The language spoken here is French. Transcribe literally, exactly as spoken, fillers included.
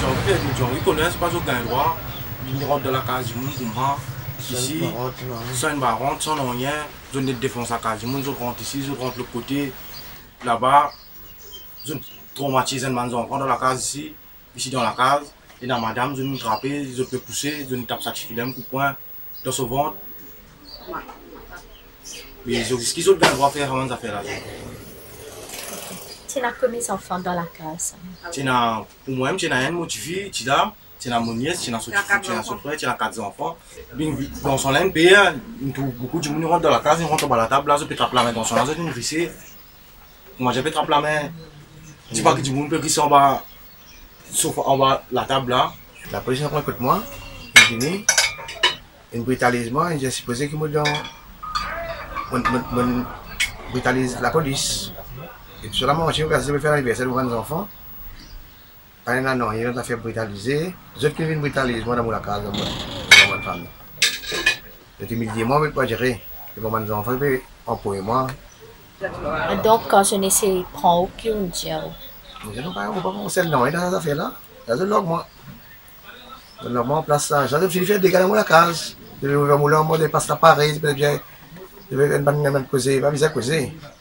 ils connaissent pas au gain droit. Ils rentrent dans la case du monde, comprend. Ici, sans une baronne, sans rien. Ils défoncent la case du monde, ils rentrent ici, ils rentrent de l'autre côté. Là-bas, ils traumatisent les enfants dans la case ici, ici dans la case. Et dans madame, ils nous trappent, ils peuvent pousser, ils nous tapent ça de film, coup point, dans ce ventre. Mais ce qu'ils ont le droit de faire avant de faire là. Tu as combien d'enfants dans la case? Pour moi, tu as un motivé, tu as mon nièce, tu as son frère, tu as quatre enfants. Dans son N P, beaucoup de gens rentrent dans la case, ils rentrent dans la table, là, je peux trapper la main dans son là, je vais visser. Moi, je peux trapper la main. Je dis pas que du monde peut glisser en bas, sauf en bas la table là. La police prend contre moi, une guinée, une brutalisement, et j'ai supposé que moi, on brutalise la police. Et puis, sur la manche, je vais faire l'anniversaire de mes enfants. Pas un an, il a fait brutaliser. Les autres qui viennent brutaliser, moi, dans ma case, dans ma famille. Je me dis, moi, je ne vais pas gérer. Les enfants, je vais empoigner moi. Donc, quand je n'essaie de prendre aucun dieu. Je ne sais pas, on ne peut pas penser le nom, il y a des affaires là. Il y a des logs, moi. Le log, moi, en place ça. J'ai fait des gars dans la case. Je vais ouvrir mon log, moi, je passe la pareille, je vais faire une bonne cause, je vais causer.